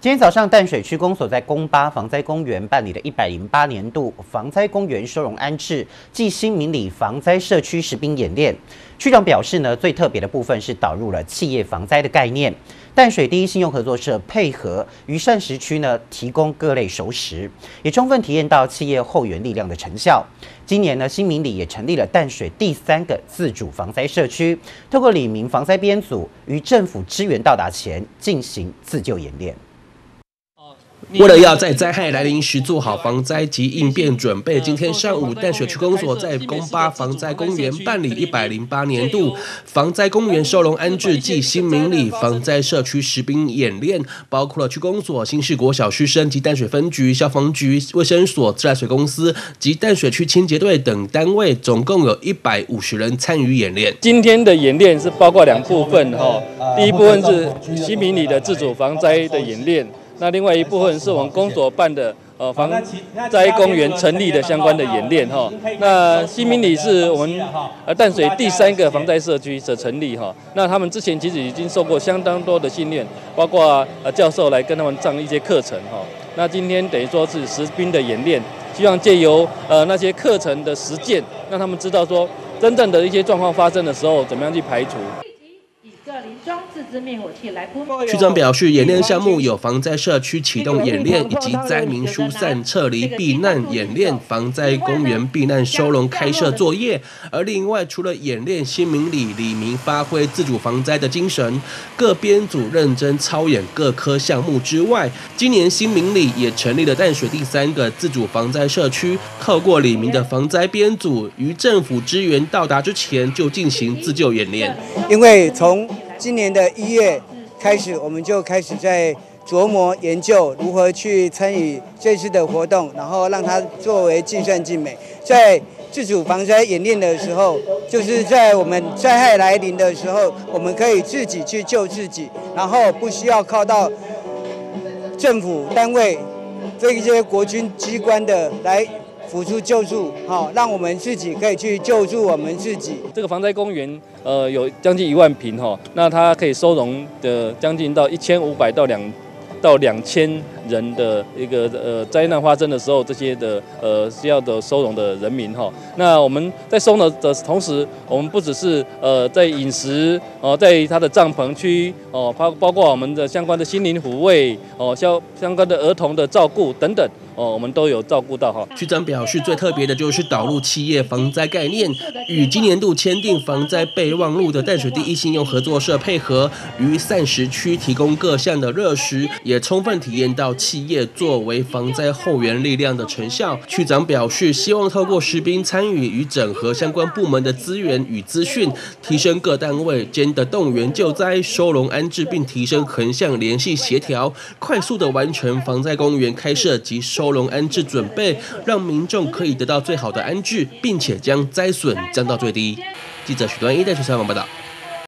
今天早上，淡水区公所在公八防灾公园办理了108年度防灾公园收容安置暨新明里防灾社区实兵演练。区长表示呢，最特别的部分是导入了企业防灾的概念。淡水第一信用合作社配合于膳食区呢，提供各类熟食，也充分体验到企业后援力量的成效。今年呢，新明里也成立了淡水第3个自主防灾社区，透过里民防灾编组于政府支援到达前进行自救演练。 为了要在灾害来临时做好防灾及应变准备，今天上午淡水区公所在公八防灾公园办理108年度防灾公园收容安置暨新明里防灾社区实兵演练，包括了区公所、新市国小师生及淡水分局、消防局、卫生所、自来水公司及淡水区清洁队等单位，总共有150人参与演练。 今天的演练是包括2部分哈，第一部分是新明里的自主防灾的演练。 那另外一部分是我们公所办的防灾公园成立的相关的演练哈。那新明里是我们淡水第3个防灾社区的成立哈。那他们之前其实已经受过相当多的训练，包括教授来跟他们上一些课程哈。那今天等于说是实兵的演练，希望借由那些课程的实践，让他们知道说真正的一些状况发生的时候，怎么样去排除。 装置之灭火器来扑。 区长表示，演练项目有防灾社区启动演练，以及灾民疏散、撤离、避难演练、防灾公园避难收容开设作业。而另外，除了演练新明里里民发挥自主防灾的精神，各编组认真操演各科项目之外，今年新明里也成立了淡水第3个自主防灾社区，透过里民的防灾编组，于政府支援到达之前就进行自救演练。 因为从今年的1月开始，我们就开始在琢磨研究如何去参与这次的活动，然后让它作为尽善尽美。在自主防灾演练的时候，就是在我们灾害来临的时候，我们可以自己去救自己，然后不需要靠到政府单位这些国军机关的来 辅助救助，好，让我们自己可以去救助我们自己。这个防灾公园，有将近1万坪哈，那它可以收容的将近到1500到2000人的一个灾难发生的时候，这些的需要的收容的人民哈。那我们在收容的同时，我们不只是在饮食在他的帐篷区包括我们的相关的心灵抚慰相关的儿童的照顾等等。 我们都有照顾到哈。 区长表示，最特别的就是导入企业防灾概念，与今年度签订防灾备忘录的淡水第一信用合作社配合，于膳食区提供各项的热食，也充分体验到企业作为防灾后援力量的成效。区长表示，希望透过实兵参与与整合相关部门的资源与资讯，提升各单位间的动员救灾、收容安置，并提升横向联系协调，快速的完成防灾公园开设及收容安置准备，让民众可以得到最好的安置，并且将灾损降到最低。记者许端一在台采访报道。